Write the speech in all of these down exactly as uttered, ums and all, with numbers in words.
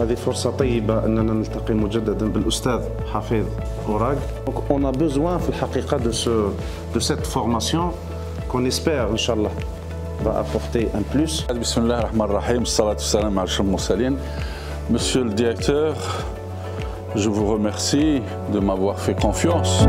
هذه فرصة طيبة أننا نلتقي مجددا بالأستاذ حفيظ أوراق. Donc on a besoin في الحقيقة de ce de cette formation qu'on espère إن شاء الله va apporter un plus. بسم الله الرحمن الرحيم، الصلاة والسلام على أشرف المرسلين. Monsieur le directeur, je vous remercie de m'avoir fait confiance.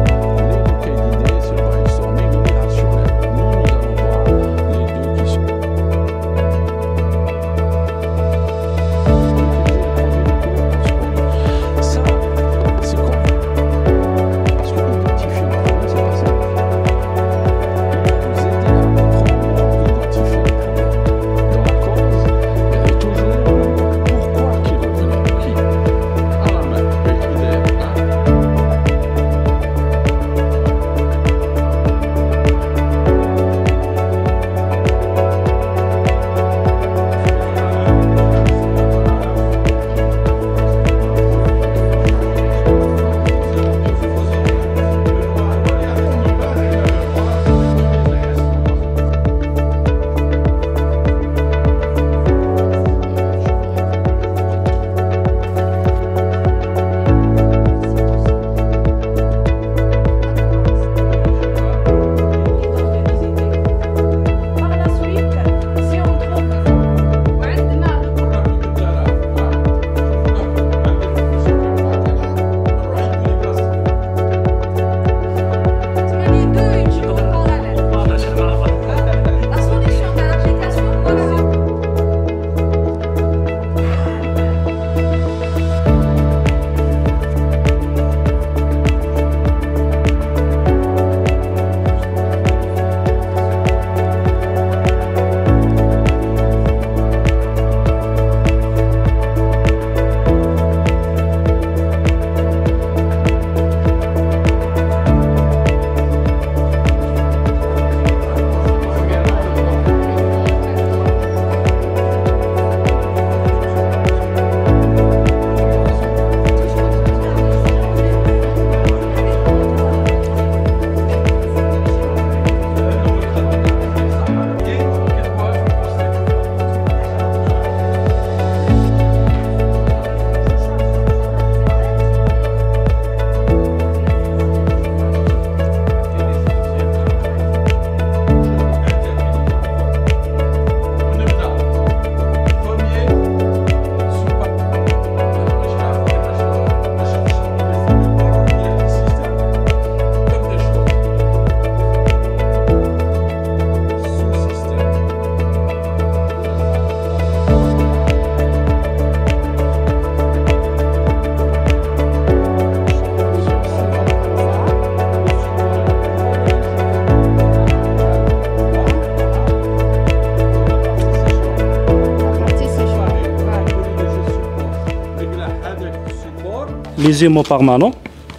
Les émaux permanents.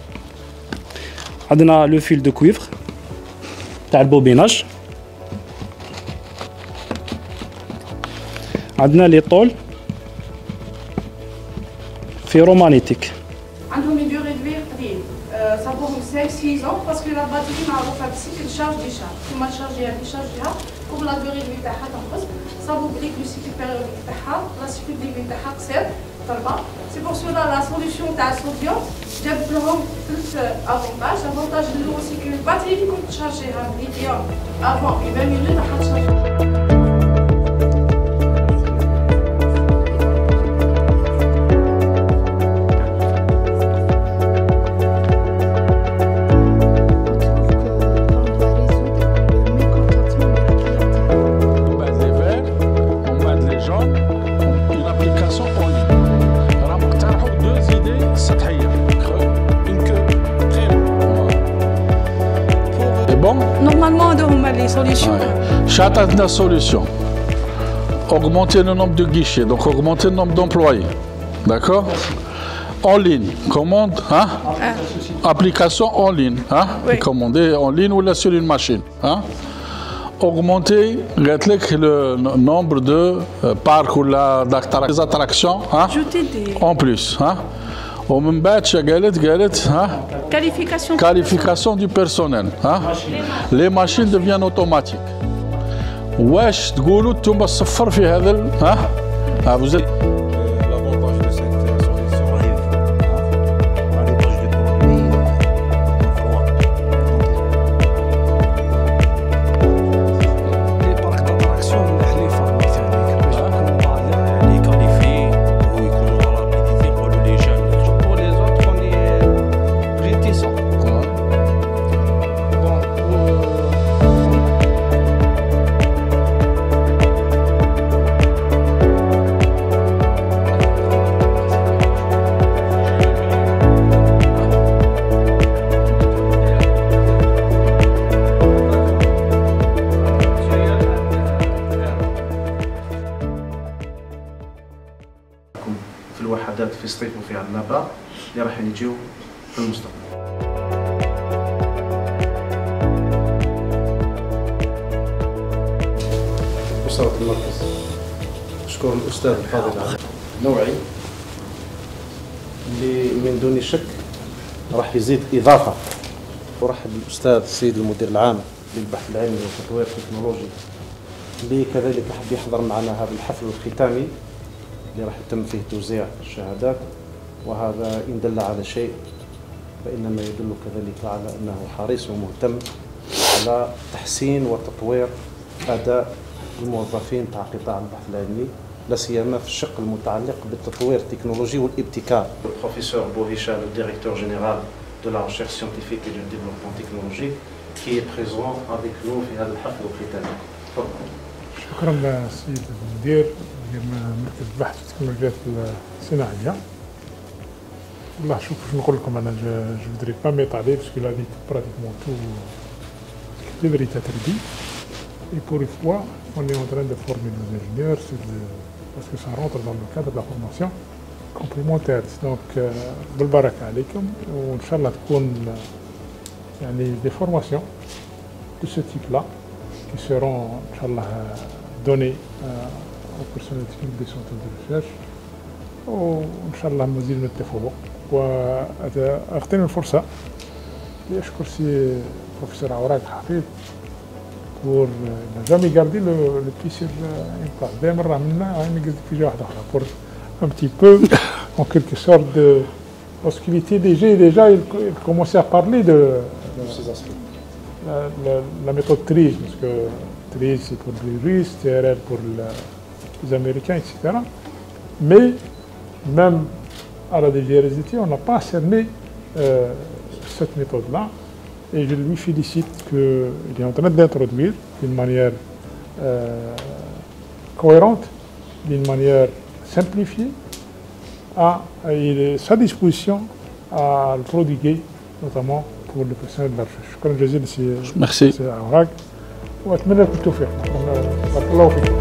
On a le fil de cuivre, le bobinage. On a les tôles ferromagnétiques. On a une durée de vie, ça prend cinq six ans parce que la batterie m'a fait une charge décharge. Si ma charge est décharge, comme la durée de vie ça vous dit que le cycle périodique la cycle de vie est c'est pour cela la solution de la sodium, j'ai plus avantages. L'avantage de l'eau, c'est que la batterie qui compte charger un lithium avant et vingt minutes, elle va charger. Normalement, on a les solutions. Ouais. Chacun a solution. Augmenter le nombre de guichets, donc augmenter le nombre d'employés. D'accord? En ligne, commande, hein? Ah. Application en ligne, hein? Oui. Commander en ligne ou là sur une machine, hein? Augmenter le nombre de parcs ou des attractions, hein? En plus, hein? Au même batch, qualification, qualification du personnel. Hein? Les machines deviennent automatiques. واش تقولوا انتم الصفر في هذا ها؟ vous êtes معكم في الوحدات في سطيف وفي عنابة اللي راح يجيو في المستقبل. أسرة المركز أشكر الأستاذ الفاضل على نوعي اللي من دون شك راح يزيد إضافة. أرحب بالأستاذ السيد المدير العام للبحث العلمي والتطوير التكنولوجي اللي كذلك حب يحضر معنا هذا الحفل الختامي اللي راح يتم فيه توزيع الشهادات، وهذا إن دل على شيء فإنما يدل كذلك على أنه حريص ومهتم على تحسين وتطوير أداء الموظفين تاع قطاع البحث العلمي، لا سيما في الشق المتعلق بالتطوير التكنولوجي والابتكار. البروفيسور بو هشام الديريكتور جينيرال de la recherche scientifique et du développement technologique qui est présent avec nous في هذا الحفل الختامي. تفضل. شكرا سيد المدير مركز البحث في التكنولوجيات الصناعيه. والله شوف واش نقول لكم، انا جو فودري با ميطالي باسكو لا دي براتيكمون تو لي فيريتا تريدي et pour une fois on est en train de former nos ingénieurs parce que ça rentre dans le cadre de la formation complémentaire. donc بالبركه عليكم، وان شاء الله تكون يعني des formations de ce type là qui seront ان شاء الله données au personnel technique des centres de recherche، وان شاء الله مزيد من التفوق. واغتنم الفرصه لاشكر سي بروفيسور عوراق حفيظ pour ne jamais garder le, le pied sur une place. دائما راه منا عيني قلت في جهه واحده اخرى pour un petit peu en quelque sorte de lorsqu'il était déjà déjà il, il commençait à parler de, de ces aspects. La, la, la méthode TRIZ, parce que TRIZ c'est pour les Russes, T R L pour la, les Américains, et cetera. Mais même à la D G R S D T, on n'a pas cerné euh, cette méthode-là. Et je lui félicite qu'il est en train d'introduire d'une manière euh, cohérente, d'une manière simplifiée, à, à sa disposition à le prodiguer, notamment pour le personnel de la recherche. Merci. وأتمنى لكم التوفيق. بارك الله فيكم.